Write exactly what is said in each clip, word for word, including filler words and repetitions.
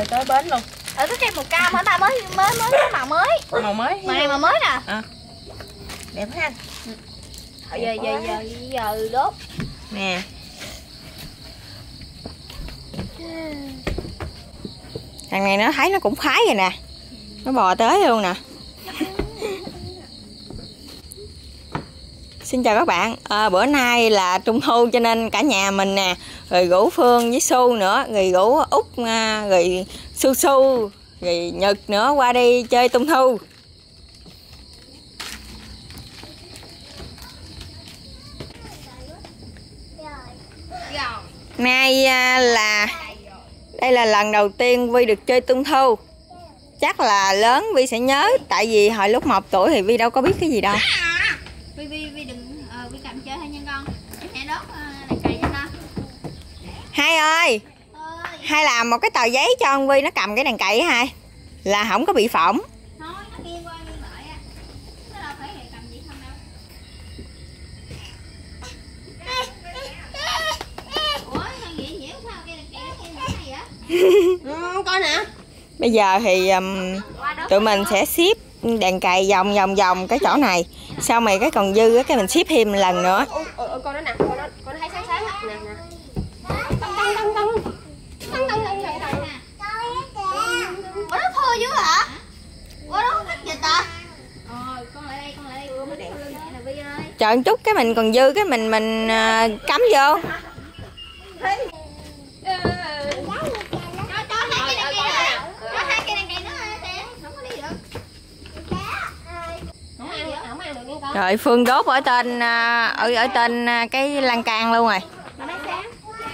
rồi tới bến luôn. Ở cái cây màu cam hả ta, mới mới mới có màu mới. Màu mới. Màu này màu mới nè. À. Đẹp ha. Giờ giờ giờ giờ, giờ đốt. Nè. Thằng này nó thấy nó cũng khoái rồi nè. Nó bò tới luôn nè. Xin chào các bạn, à, bữa nay là Trung thu cho nên cả nhà mình nè, rồi rủ Phương với Su nữa, rồi rủ Út, rồi Su Su, rồi Nhật nữa qua đi chơi Trung thu. Nay à, là đây là lần đầu tiên Vi được chơi Trung thu. Chắc là lớn Vi sẽ nhớ, tại vì hồi lúc một tuổi thì Vi đâu có biết cái gì đâu. Vi Vi Vi đừng uh, Vi cầm chơi thôi nha con. Mẹ đốt uh, đàn cày cho con. Hai ơi, ơi. Hai làm một cái tờ giấy cho con Vi nó cầm cái đàn cày á hai, là không có bị phỏng. Thôi nó nghiêng qua nghiêng lại á. Nó đâu phải cầm gì không đâu. Ủa sao vậy vậy sao cái đàn cày nó hay vậy? Ừ, coi nè. Bây giờ thì um, tụi mình sẽ ship đàn cày vòng vòng vòng cái chỗ này, xong rồi cái còn dư cái mình ship thêm một lần nữa. Ừ, ừ, con đó nè, con đó, con thấy sáng sáng nè nè. Tông tông tông tông. Tông tông tông tông tông. Ủa nó thưa dữ hả? Ủa nó thích dịch à? Ờ, con lại đây, con lại đây, con mới đèn nè Vi ơi. Chờ một chút cái mình còn dư cái mình mình uh, cắm vô. Rồi Phương đốt ở tên ở ở tên cái lan can luôn rồi. Nó mới sáng.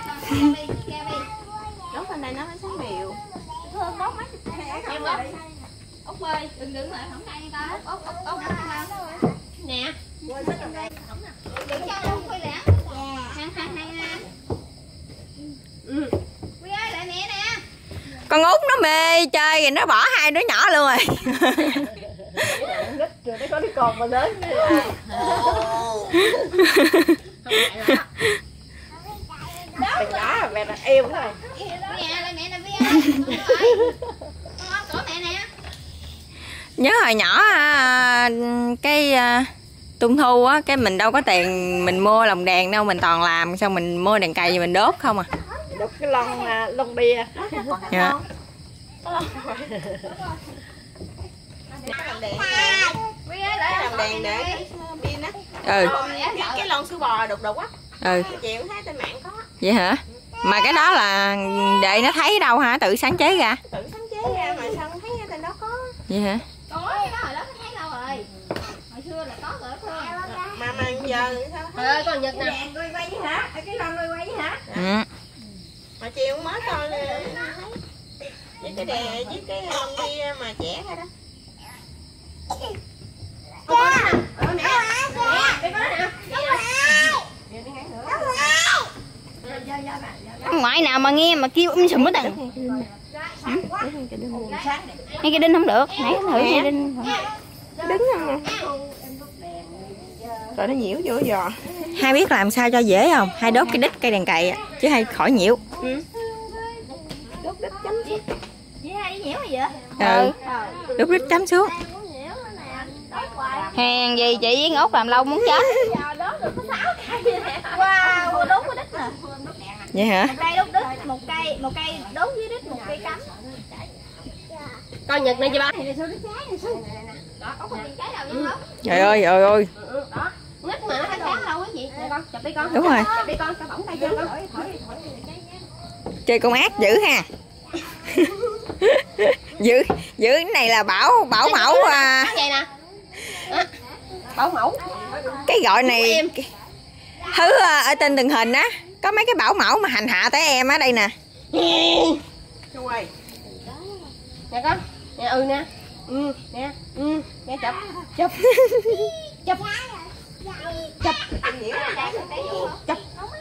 Đốt bên này nó mới sáng đều. Phương đốt mấy em ơi. Út ơi, đừng đứng lại không tay ta. Út út út út. Nè. Đừng cho đâu khui lẻ. Hàng hàng hàng nè. Ừ. Quy ơi lại mẹ nè. Con Út nó mê chơi rồi nó bỏ hai đứa nhỏ luôn rồi. Rồi nó có đứa con mà lớn nữa. Đừng đó mẹ là yêu thôi. Mẹ lại mẹ nè Vi ơi. Con cổ mẹ nè. Nhớ hồi nhỏ cái Trung thu á, cái mình đâu có tiền mình mua lồng đèn đâu, mình toàn làm xong mình mua đèn cày mình đốt không à. Đốt cái lon lon bia. Dạ. Làm đèn, Vi ơi lại làm đèn để pin á. Ừ. Cái lon sữa bò đục đục á. Ừ. Chịu thấy trên mạng có. Vậy hả? Mà cái đó là để nó thấy đâu hả? Tự sáng chế ra. Tự sáng chế ra mà sao không thấy trên đó có. Vậy hả? có cái đó hồi đó thấy đâu rồi. Hồi xưa là có rồi thôi. Mà mà giờ sao? Trời ơi con Nhật nè. Đèn quay quay với hả? Cái lon quay quay với hả? Ừ. Mà chiều mới coi thấy. Với cái đèn với cái lon bia mà trẻ thôi đó. Ngoại nào mà nghe mà kêu um sùm hết à. Nghe cái đinh không được, nãy thử nghe đinh. Đứng không nè. Rồi nó nhiễu vô giò. Hai biết làm sao cho dễ không? Hai đốt cái đít cây đèn cày chứ hai khỏi nhiễu. Ừ. Đốt đít chấm xuống. Với hai đi nhiễu vậy? Ừ. Đốt đít chấm xuống. Hèn gì chị với Út làm lâu muốn chết. Wow, đốt cái đít nè. Vậy hả? Một cây đốt đít, một cây, một cây đốt dưới đít, một cây cắm. Coi Nhật này chị ba. Đó, có con trái đâu vậy không? Trời ơi, trời ơi. Đó, nít mà nó sáng sáng đâu á chị. Nè con, chụp đi con. Đúng rồi. Chụp đi con, cho bỏng tay cho con. Chơi con ác dữ ha. Giữ giữ cái này là bảo bảo mẫu à. Cái vậy nè. À, bảo mẫu. Cái gọi này thứ ở trên từng hình á, có mấy cái bảo mẫu mà hành hạ tới em ở đây nè. Chú ơi. Nè con. Nè ừ nè. Ừ nè. Ừ nè chụp. Chụp. Chụp. Chụp. Chụp.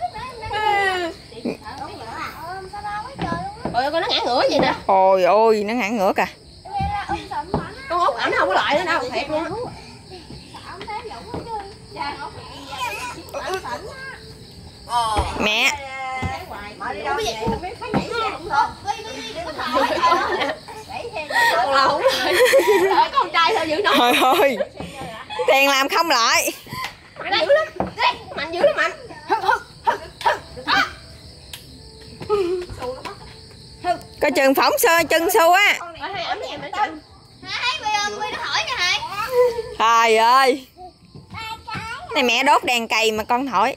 Ôi con nó ngã ngửa vậy nè. Ôi ôi nó ngã ngửa kìa. Con Út ảnh không có loại nữa đâu, thiệt nha. Mẹ. Con là không lại. Đợi con trai sao giữ nổi. Thôi thôi. Tiền làm không lại. Mạnh dữ lắm. Mạnh dữ lắm mạnh. Coi chừng phỏng sơ chân Su á. Hai, Huy ơi, Huy nó hỏi nè hai. Trời ơi. Này mẹ đốt đèn cầy mà con thổi.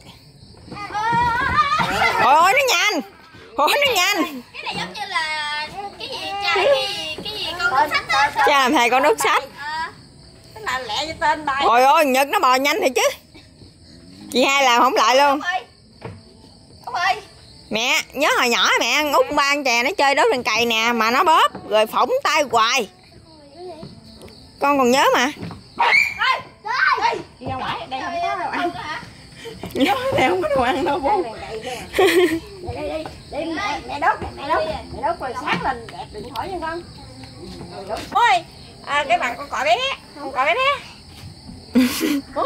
Ôi ôi nó nhanh. Ôi nó nhanh. Cái này giống như là cái gì cha cái gì cái gì con đốt sách á. Cha làm thầy con đốt sách. Cái là lẹ cho tên bài. Ôi ôi Nhật nó bò nhanh thì chứ. Chị hai làm không lại luôn. Ông ơi. Mẹ nhớ hồi nhỏ mẹ út ba con chè nó chơi đốt đèn cầy nè mà nó bóp rồi phỏng tay hoài. Con còn nhớ mà. Đi ra ngoài, đây không có đồ ăn. Đây không có đồ ăn đâu bố. Đây đây đây, đây mẹ mẹ đốt, mẹ đốt, mẹ đốt rồi sáng lên đẹp đừng hỏi nha con. Ôi, à, cái bàn con cọ bé, con cọ bé bé. Bố.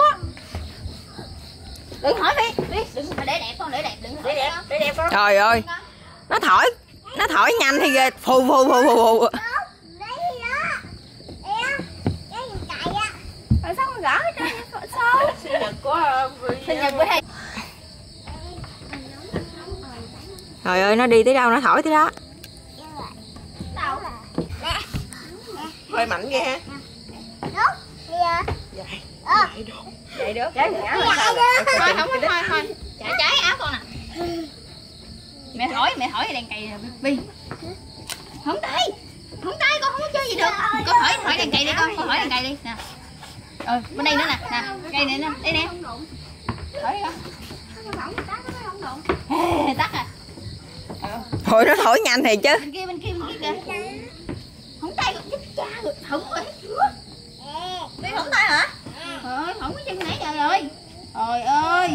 Đừng hỏi đi, đi, đừng để đẹp con, để đẹp, đừng Để đẹp, để đẹp con. Trời ơi. Nó thổi, nó thổi nhanh thì ghê. Phù phù phù phù phù. Tại sao con gõ cái sao? Sinh nhật của Sinh nhật của thầy. Trời ơi nó đi tới đâu nó thổi tới đó. Đâu? hơi mạnh ghê ha. Vậy. Vậy được. Trái ngã là sao? Thôi không thôi thôi. Trái trái áo con nè. Mẹ hỏi, mẹ hỏi đèn cày nè Vi. Không tay. Không tay con không có chơi gì được. Con hỏi hỏi đèn cày đi con, con hỏi đèn cày đi nè. Ừ, bên đây nữa nè, nè, cây này nè, đây nè. Thổi đi con. Ê, tắt à. Thôi nó thổi nhanh thì chứ. Bên kia, bên kia, bên kia kìa. Không tay con giúp cha rồi, không rồi. Đi không tay hả? Trời ơi, không có chân nãy giờ rồi. Trời ơi.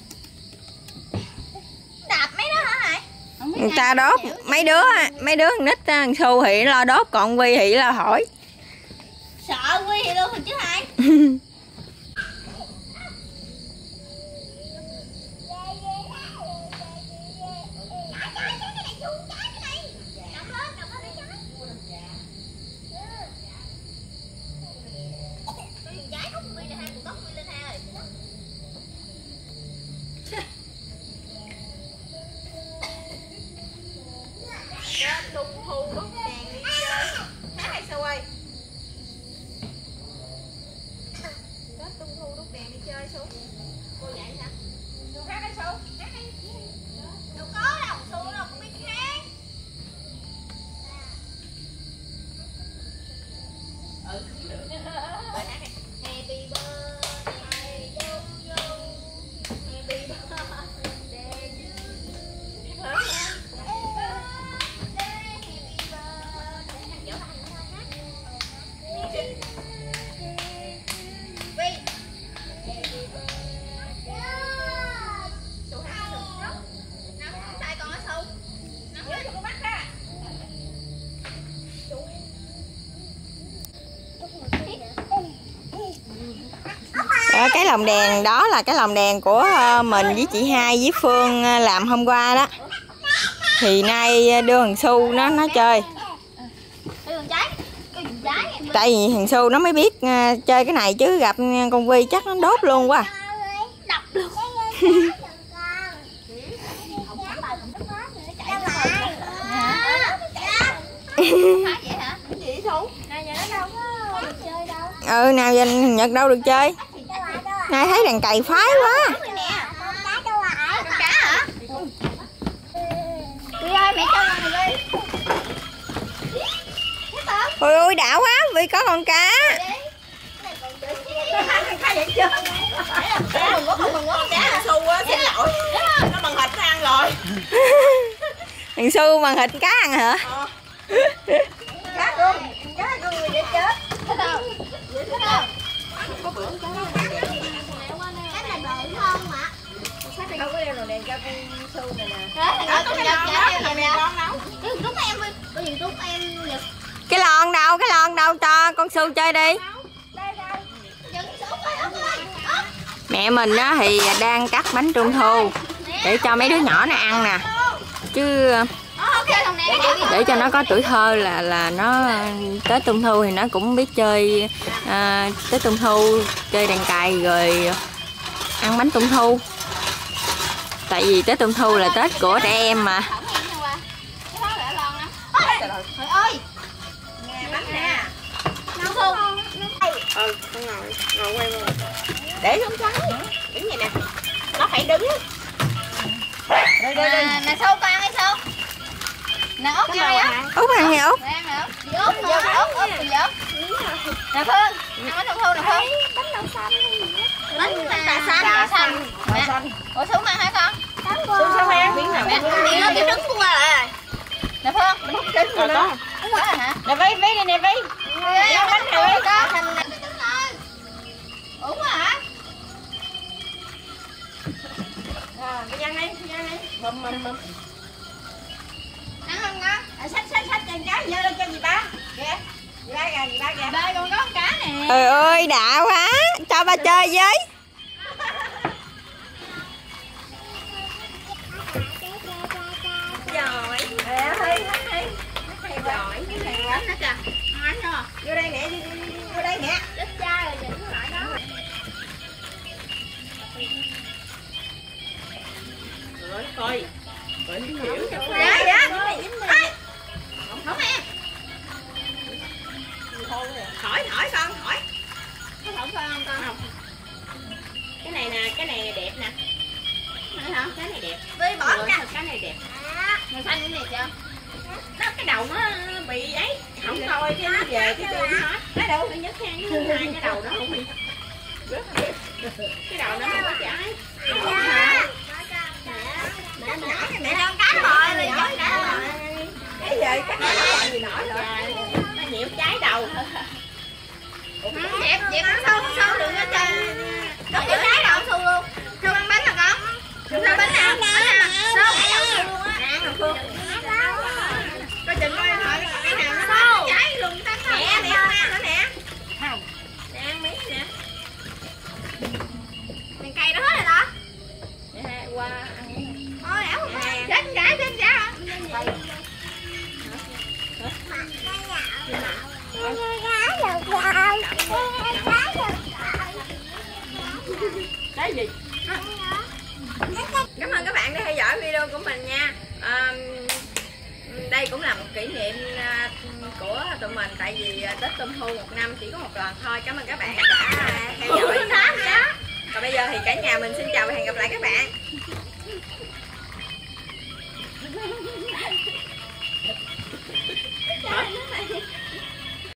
Đạp mấy đó hả hả? Người ta đốt mấy đứa mấy đứa con nít thằng Su thì lo đốt còn Vi thì lo hỏi. Sợ Quy thì luôn rồi chứ hai. Tung thu đốt đèn đi chơi. Hát hay sao ơi? Tết tung thu đốt đèn đi chơi xuống. Cô dạy hả? Cô hát hay sao? Hát hay. Đâu có đâu, Su đâu không biết hát. Ừ, cũng được. Rồi hát đi. Happy birthday to you. Happy birthday to you. Hát lớn nha. Đó, cái lồng đèn đó là cái lồng đèn của mình với chị hai với Phương làm hôm qua đó. Thì nay đưa thằng Su nó nó chơi. Tại vì thằng Su nó mới biết uh, chơi cái này chứ gặp con Vi chắc nó đốt luôn quá. Đập luôn. Ừ nào giờ Nhật đâu được chơi. Nay thấy đèn cày phái quá. Cá hả? Đi ơi mẹ cho con đi. Ôi ôi đã quá Vi có con cá. Cá vậy chưa? Cá mừng quá, mừng quá. Cá Su á, xin lỗi. Nó bằng thịt nó ăn rồi. Thằng Su bằng thịt cá ăn hả? Ờ. Cá con, cá con người để chết. Thích không? Thích không? Có bữa cá. Cái này bự không mà. Không có đeo đồ đèn cho con Su này nè. Thế thằng có con Nhật trả theo đèn con nấu. Cái rút em đi. Có gì rút em Nhật. Cái lon đâu, cái lon đâu cho con Su chơi đi. Mẹ mình á thì đang cắt bánh trung thu để cho mấy đứa nhỏ nó ăn nè. Chứ Không chơi thằng nè. để cho nó có tuổi thơ, là là nó Tết Trung Thu thì nó cũng biết chơi à, Tết Trung Thu, chơi đàn cày rồi ăn bánh Trung Thu. Tại vì Tết Trung Thu là Tết của trẻ em mà. Trời ơi, nghe bánh nè. Nấu không? Ừ, con ngồi, ngồi quay luôn. Để không trái, đứng vậy nè. Nó phải đứng. Đây, đây, đây. Nè Sâu, con ăn hay sao? Nè Út ăn á. Út ăn hay Út? Nè ăn nè Út. Út nữa, Út, Út gì vậy? Nè Phương, ăn bánh Trung Thu nè Phương. Bánh đậu xanh. Bánh trà xanh. Trà xanh. Trà xanh. Ủa Súng ăn hả con? Súng sao ăn? Miếng nào? Mẹ, đi nó cái trứng của qua rồi. Nè Phương, Mình hút trứng rồi đó. đúng rồi hả? Nè Vi, Vi này nè Vi. Ăn bánh này có thành uống hả? Rồi, đi ăn đi, đi ăn đi. Mầm mầm mầm. Ăn không con? À, xách xách xách chân trái dơ lên cho dì ba. Kìa. Dì ba kìa, dì ba kìa. Đây còn có con cá nè. Trời ơi đã quá, cho ba chơi với. Giỏi. Nè, Thi, Thi. Thi giỏi, cái này quá. Bánh nữa kìa. Bánh nữa. Vô đây nè, vô đây nè. Chết cha rồi nhìn nó lại đó. Rồi, coi. Coi hiểu. Dạ dạ. Không không em. Hỏi, hỏi con, hỏi. Có không phải không con? Không. Cái này nè, cái này đẹp nè. Này hả? Cái này đẹp. Vi bỏ Rồi, ra. cái này đẹp. Màu xanh cái này chưa? Nó cái đầu nó bị ấy, không coi cái nó về cái tôi nó nói. Cái đầu bị nhấc khang cái hai cái đầu nó không bị. Cái đầu nó không có trái. Hả? Mẹ con cá bò rồi giỏi cá bò. Cái gì cái này nó còn gì nổi nữa. Nó nhiễm trái đầu. Dẹp dẹp con sâu con sâu đừng có chơi. Đừng có trái đầu sâu luôn. Sâu ăn bánh hả con? Sâu ăn bánh nào? Bánh nào? Sâu cái đầu sâu luôn á. Ăn rồi Phương. Coi chừng coi hỏi cái nào nó Sâu. trái luôn ta. Nè nè ăn nữa nè. Không. Nè ăn miếng nè. Mình cày nó hết rồi đó. Nè qua ăn miếng. Ôi ảo không? Chết trả chết trả. Cái gì? Cảm ơn các bạn đã theo dõi video của mình nha. À, đây cũng là một kỷ niệm của tụi mình, tại vì Tết Trung Thu một năm chỉ có một lần thôi. Cảm ơn các bạn đã theo dõi. Còn bây giờ thì cả nhà mình xin chào và hẹn gặp lại các bạn.